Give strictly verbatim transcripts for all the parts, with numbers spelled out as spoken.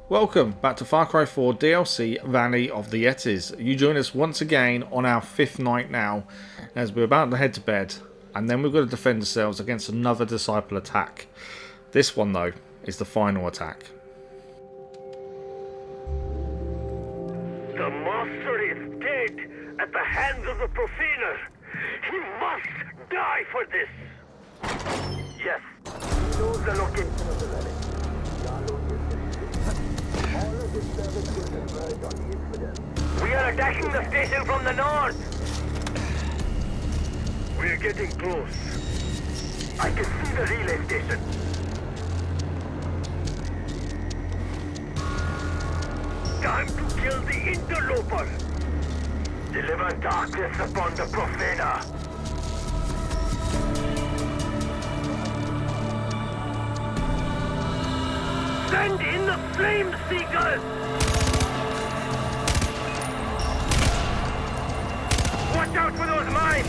Welcome back to Far Cry four D L C Valley of the Yetis. You join us once again on our fifth night now, as we're about to head to bed, and then we've got to defend ourselves against another disciple attack. This one though is the final attack. The master is dead at the hands of the profaner. He must die for this. Yes, he knows the location of the relic. We are attacking the station from the north. We are getting close. I can see the relay station. Time to kill the interloper. Deliver darkness upon the profaner. Send in the flame seekers! Watch out for those mines!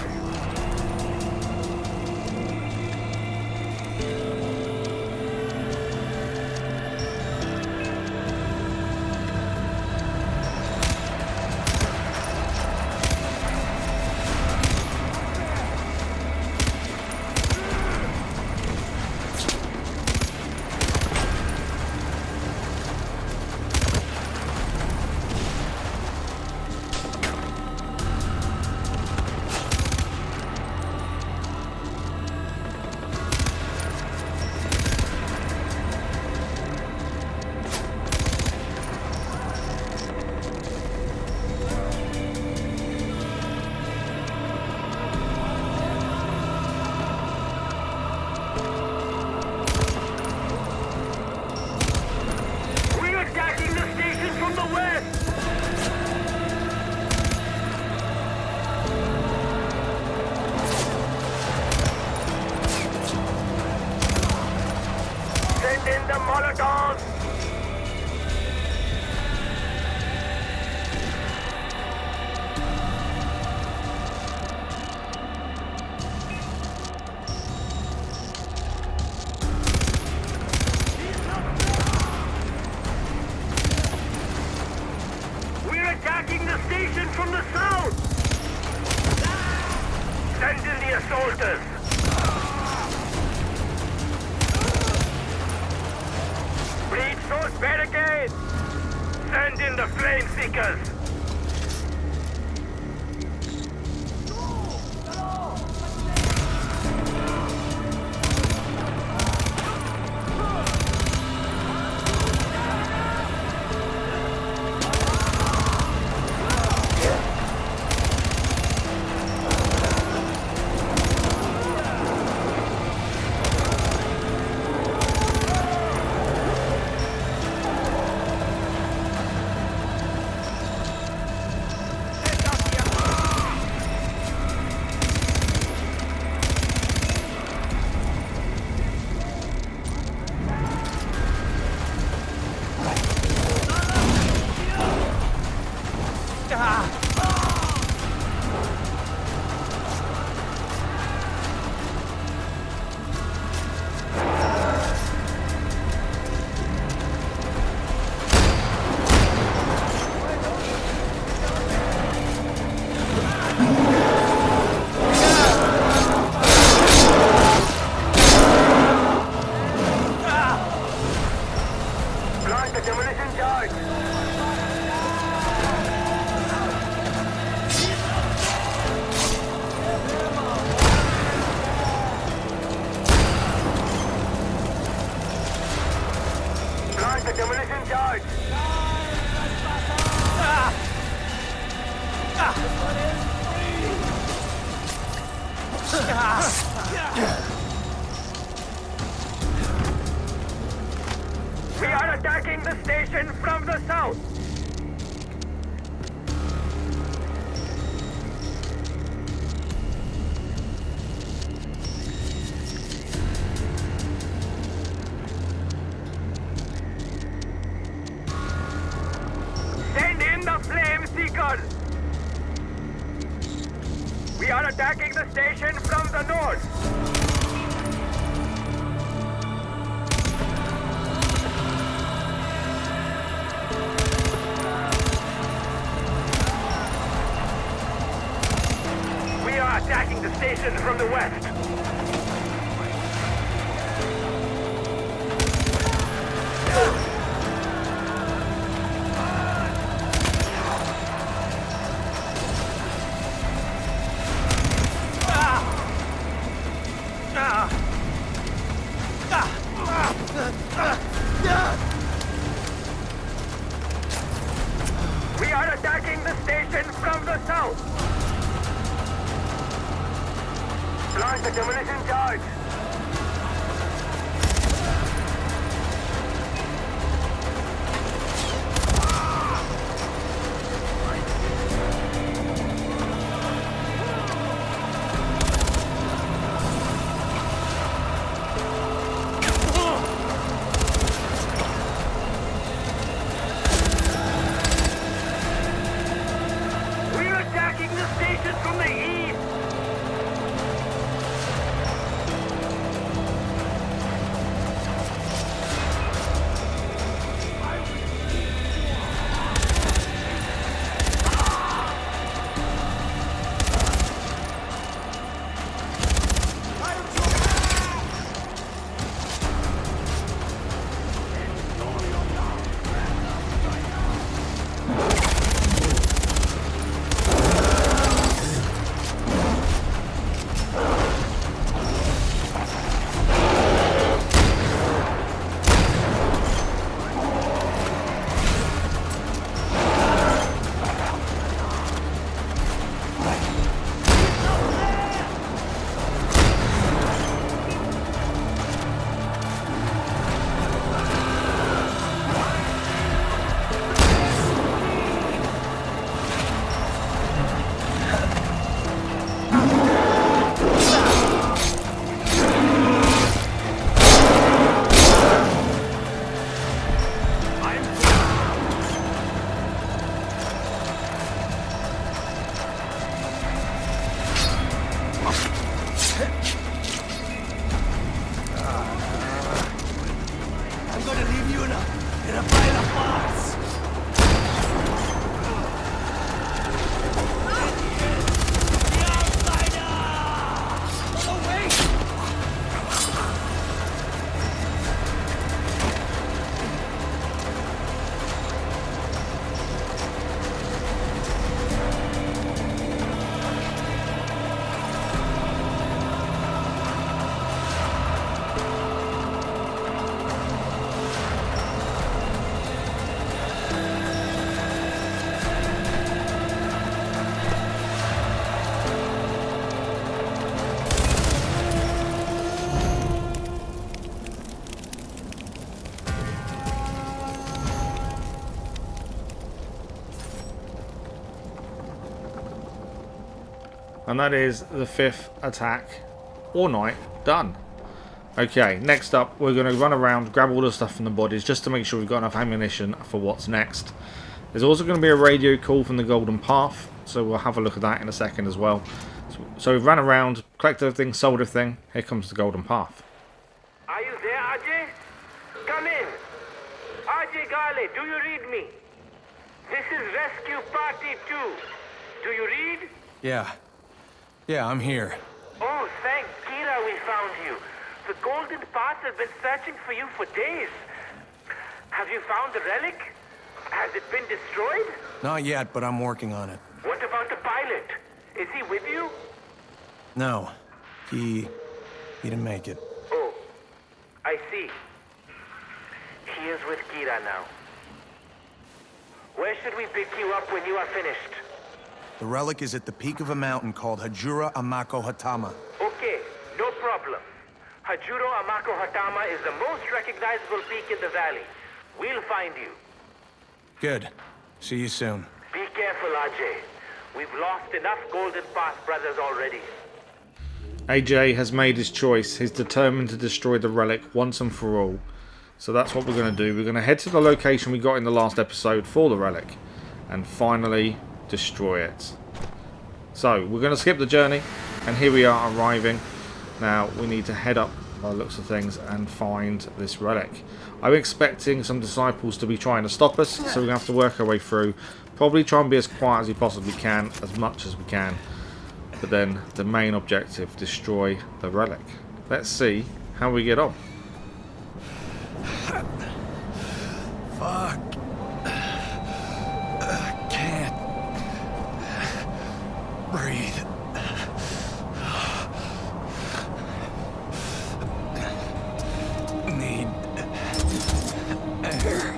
We are attacking the station from the south. Send in the flame seekers. We are attacking the station from the north. are attacking the station from the west. We are attacking the station from the south. Launch the demolition charge. We're attacking the station from the east. And that is the fifth attack or night done. Okay, next up we're going to run around, grab all the stuff from the bodies just to make sure we've got enough ammunition for what's next. There's also going to be a radio call from the Golden Path, so we'll have a look at that in a second as well. So, so we've run around, collected everything, sold everything. Here comes the Golden Path. Are you there, Ajay? Come in. Ajay Gale, do you read me? This is Rescue Party two. Do you read? Yeah. Yeah, I'm here. Oh, thank Kira we found you. The Golden Path has been searching for you for days. Have you found the relic? Has it been destroyed? Not yet, but I'm working on it. What about the pilot? Is he with you? No. He... he didn't make it. Oh, I see. He is with Kira now. Where should we pick you up when you are finished? The relic is at the peak of a mountain called Hajura Amako Hatama. Okay, no problem. Hajuro Amako Hatama is the most recognizable peak in the valley. We'll find you. Good. See you soon. Be careful, Ajay. We've lost enough Golden Path brothers already. Ajay has made his choice. He's determined to destroy the relic once and for all. So that's what we're going to do. We're going to head to the location we got in the last episode for the relic and finally destroy it. So we're going to skip the journey, and here we are arriving. Now we need to head up by the looks of things and find this relic. I'm expecting some disciples to be trying to stop us, so we're going to have to work our way through. Probably try and be as quiet as we possibly can, as much as we can. but then the main objective, destroy the relic. Let's see how we get on. Fuck. I can't breathe. Need air.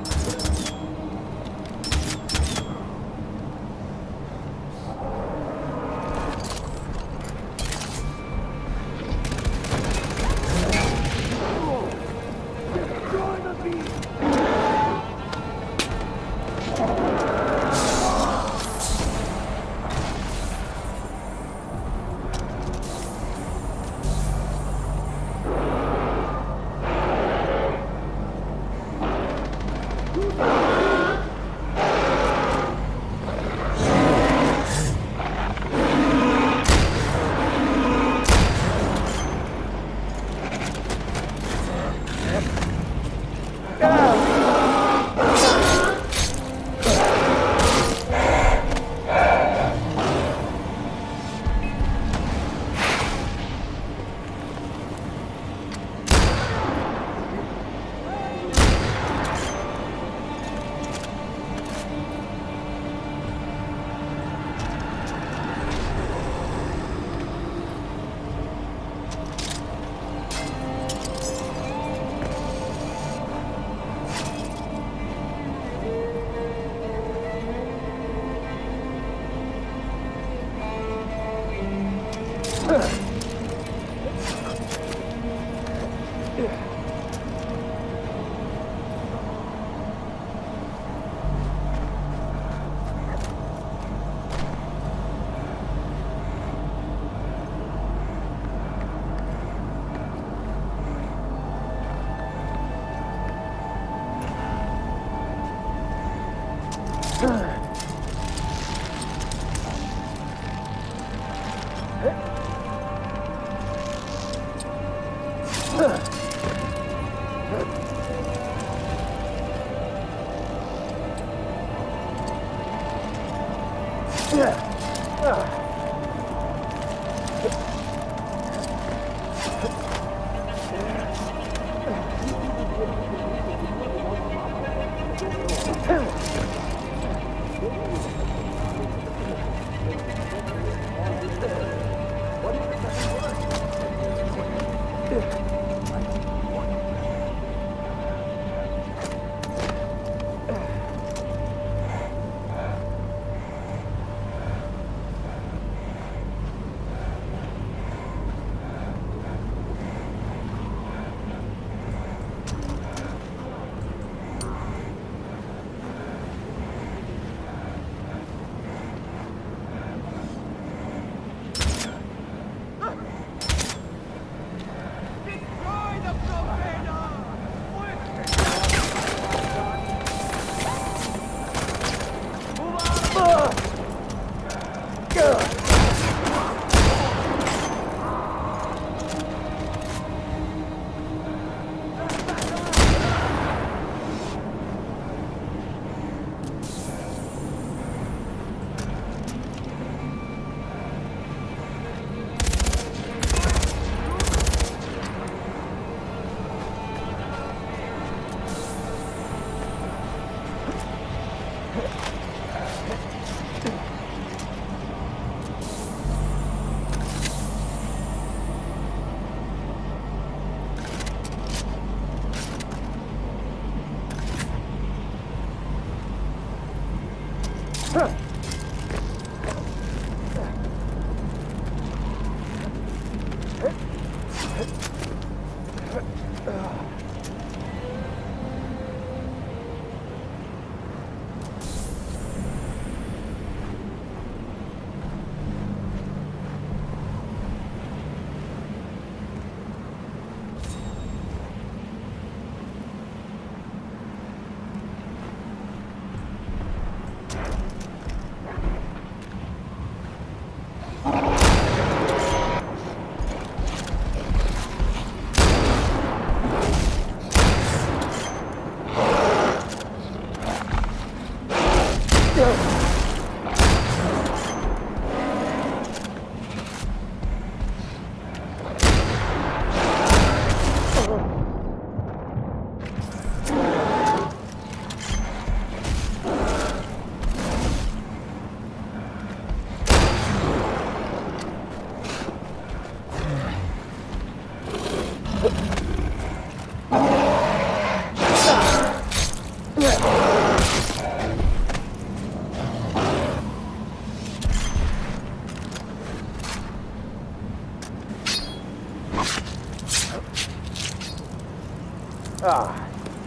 Ah.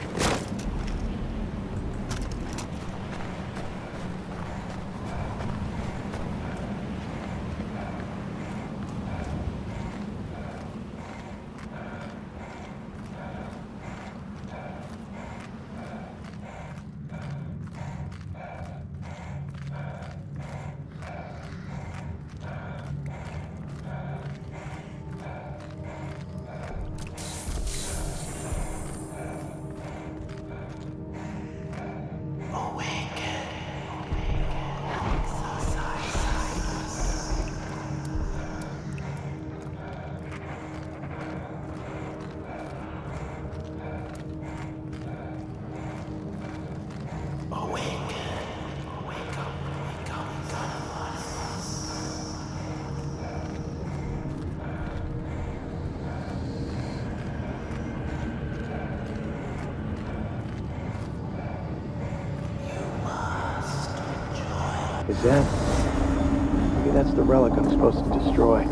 Is that? Maybe that's the relic I'm supposed to destroy.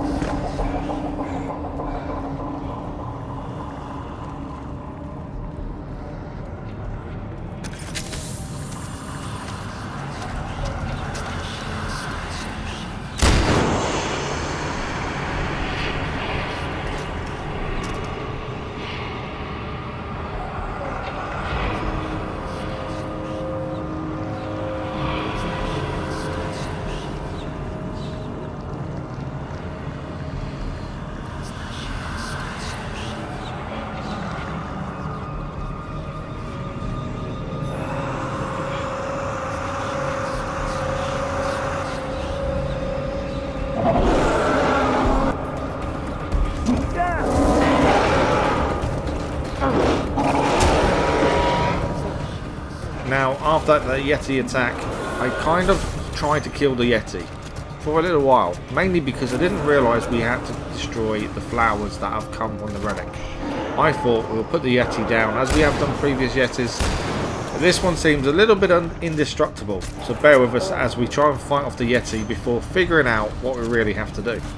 Now, after the Yeti attack, I kind of tried to kill the Yeti for a little while, mainly because I didn't realise we had to destroy the flowers that have come from the relic. I thought we'll put the Yeti down, as we have done previous Yetis. This one seems a little bit indestructible, so bear with us as we try and fight off the Yeti before figuring out what we really have to do.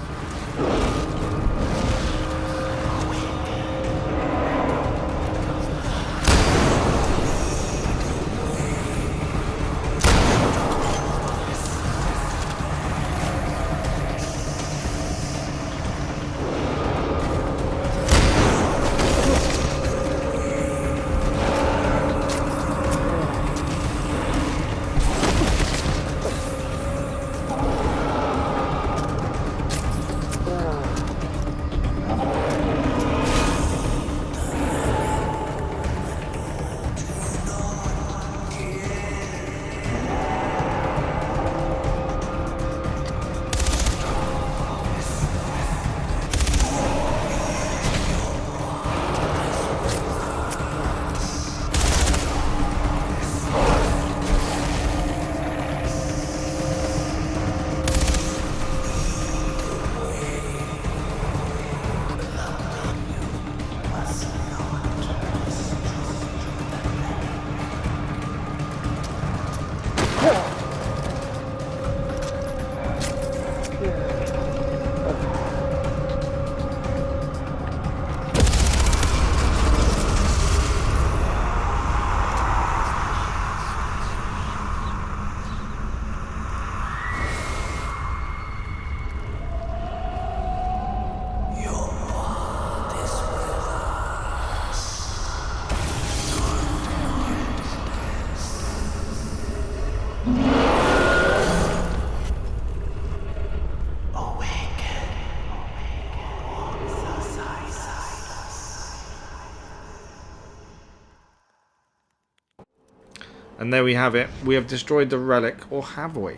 And there we have it. We have destroyed the relic, or have we?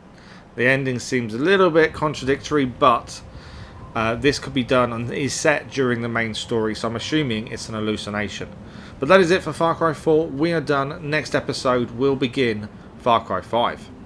The ending seems a little bit contradictory, but uh, this could be done and is set during the main story, so I'm assuming it's an hallucination. But that is it for Far Cry four. We are done. Next episode will begin Far Cry five.